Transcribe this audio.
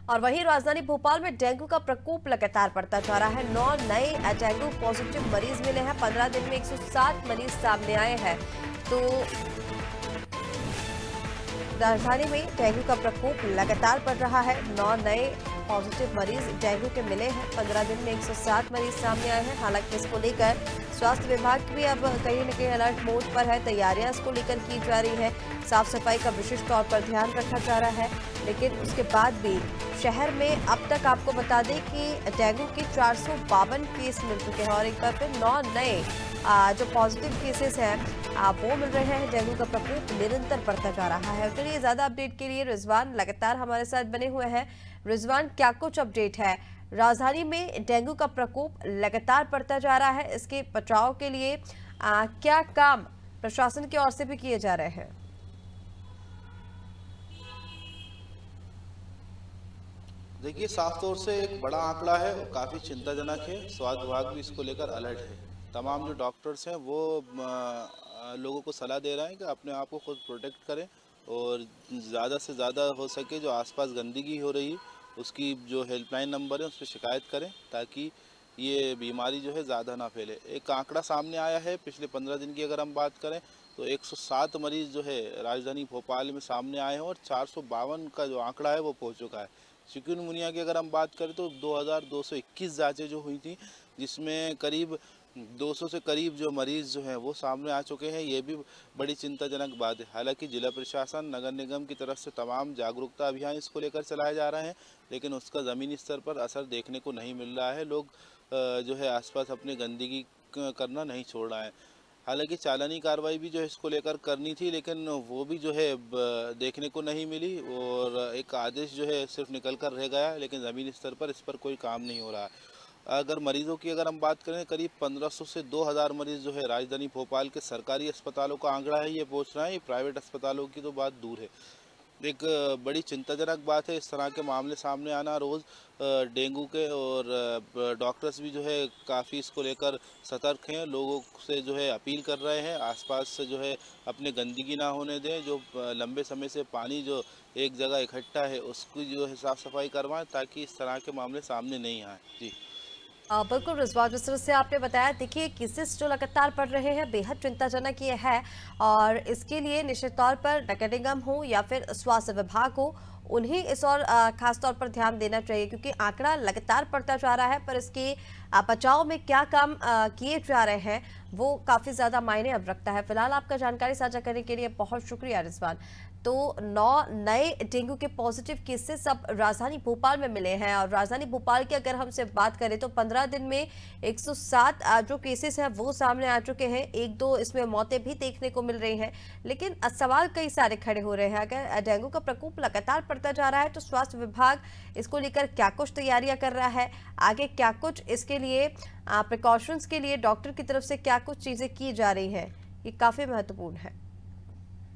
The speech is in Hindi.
और वहीं राजधानी भोपाल में डेंगू का प्रकोप लगातार बढ़ता जा रहा है। 9 नए डेंगू पॉजिटिव मरीज मिले हैं। 15 दिन में 107 मरीज सामने आए हैं। तो राजधानी में डेंगू का प्रकोप लगातार बढ़ रहा है। 9 नए पॉजिटिव मरीज डेंगू के मिले हैं। 15 दिन में 107 मरीज सामने आए हैं। हालांकि इसको लेकर स्वास्थ्य विभाग भी अब कहीं न कहीं अलर्ट मोड पर है। तैयारियां इसको लेकर की जा रही है। साफ सफाई का विशेष तौर पर ध्यान रखा जा रहा है। लेकिन उसके बाद भी शहर में अब तक आपको बता दें कि डेंगू के 452 केस मिल चुके हैं और एक बार फिर 9 नए जो पॉजिटिव केसेस हैं वो मिल रहे हैं। डेंगू का प्रकोप निरंतर बढ़ता जा रहा है। चलिए ज्यादा अपडेट के लिए रिजवान लगातार हमारे साथ बने हुए हैं। रिजवान, क्या कुछ अपडेट है? राजधानी में डेंगू का प्रकोप लगातार बढ़ता जा रहा है। इसके बचाव के लिए क्या काम प्रशासन की ओर से भी किए जा रहे हैं? देखिए, साफ तौर से एक बड़ा आंकड़ा है और काफ़ी चिंताजनक है। स्वास्थ्य विभाग भी इसको लेकर अलर्ट है। तमाम जो डॉक्टर्स हैं वो लोगों को सलाह दे रहे हैं कि अपने आप को खुद प्रोटेक्ट करें और ज़्यादा से ज़्यादा हो सके जो आसपास गंदगी हो रही है उसकी जो हेल्पलाइन नंबर है उस पर शिकायत करें ताकि ये बीमारी जो है ज़्यादा ना फैले। एक आंकड़ा सामने आया है, पिछले 15 दिन की अगर हम बात करें तो 107 मरीज़ जो है राजधानी भोपाल में सामने आए हैं और 452 का जो आंकड़ा है वो पहुँच चुका है। चिकनगुनिया की अगर हम बात करें तो 2221 जांचें जो हुई थी, जिसमें करीब 200 से करीब जो मरीज़ जो हैं वो सामने आ चुके हैं। ये भी बड़ी चिंताजनक बात है। हालांकि जिला प्रशासन, नगर निगम की तरफ से तमाम जागरूकता अभियान इसको लेकर चलाए जा रहे हैं, लेकिन उसका ज़मीनी स्तर पर असर देखने को नहीं मिल रहा है। लोग जो है आसपास अपनी गंदगी करना नहीं छोड़ रहे हैं। हालांकि चालानी कार्रवाई भी जो है इसको लेकर करनी थी, लेकिन वो भी जो है देखने को नहीं मिली और एक आदेश जो है सिर्फ निकल कर रह गया, लेकिन ज़मीनी स्तर पर इस पर कोई काम नहीं हो रहा है। अगर मरीज़ों की अगर हम बात करें, करीब 1500 से 2000 मरीज़ जो है राजधानी भोपाल के सरकारी अस्पतालों का आंकड़ा है, ये पहुंच रहा है। ये प्राइवेट अस्पतालों की तो बात दूर है। एक बड़ी चिंताजनक बात है इस तरह के मामले सामने आना रोज़ डेंगू के, और डॉक्टर्स भी जो है काफ़ी इसको लेकर सतर्क हैं। लोगों से जो है अपील कर रहे हैं आसपास से जो है अपने गंदगी ना होने दें। जो लंबे समय से पानी जो एक जगह इकट्ठा है उसकी जो है साफ़ सफाई करवाएं ताकि इस तरह के मामले सामने नहीं आए। जी बिल्कुल रिजवान, जिस तरह से आपने बताया, देखिए केसेस जो लगातार बढ़ रहे हैं बेहद चिंताजनक ये है और इसके लिए निश्चित तौर पर नगर निगम हो या फिर स्वास्थ्य विभाग हो, उन्हें इस और खास तौर पर ध्यान देना चाहिए क्योंकि आंकड़ा लगातार बढ़ता जा रहा है। पर इसके बचाव में क्या काम किए जा रहे हैं वो काफ़ी ज़्यादा मायने अब रखता है। फिलहाल आपका जानकारी साझा करने के लिए बहुत शुक्रिया रिजवान। तो 9 नए डेंगू के पॉजिटिव केसेस अब राजधानी भोपाल में मिले हैं और राजधानी भोपाल की अगर हमसे बात करें तो 15 दिन में 107 जो केसेस हैं वो सामने आ चुके हैं। 1-2 इसमें मौतें भी देखने को मिल रही हैं, लेकिन सवाल कई सारे खड़े हो रहे हैं। अगर डेंगू का प्रकोप लगातार बढ़ता जा रहा है तो स्वास्थ्य विभाग इसको लेकर क्या कुछ तैयारियां कर रहा है, आगे क्या कुछ इसके लिए प्रिकॉशंस के लिए डॉक्टर की तरफ से क्या कुछ चीजें की जा रही है, ये काफी महत्वपूर्ण है।